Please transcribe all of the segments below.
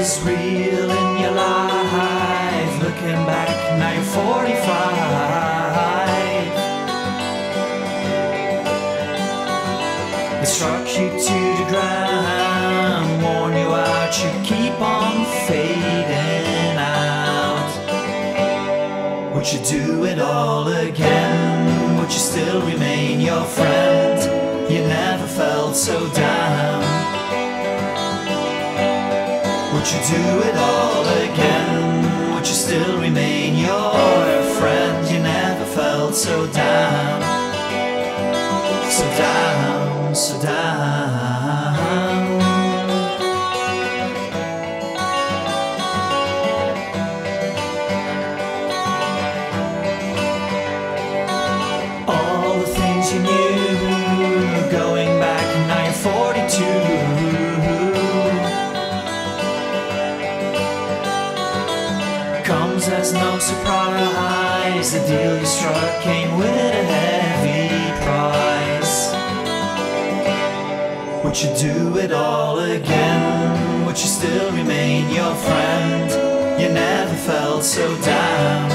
was real in your life. Looking back, now you're 45. It struck you to the ground, worn you out, you keep on fading out. Would you do it all again? Would you still remain your friend? You never felt so down. Would you do it all again? Would you still remain your friend? You never felt so down. So down, so down. All the things you knew, going back, now you're 42. Comes as no surprise, the deal you struck came with a heavy price. Would you do it all again? Would you still remain your friend? You never felt so down.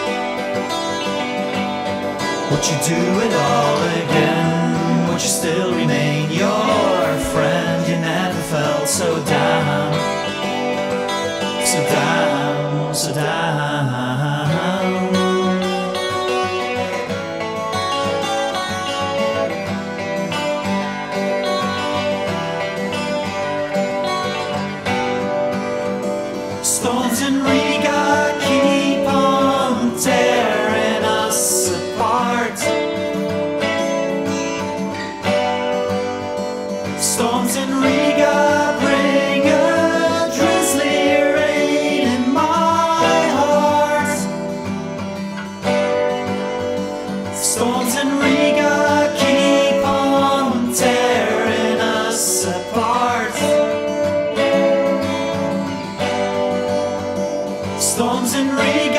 Would you do it all again? Would you still remain your friend? You never felt so down. So down, so down. Storms in Riga keep on tearing us apart. Storms in Riga bring a drizzly rain in my heart. Storms in Riga keep on tearing us apart. Storms in Riga.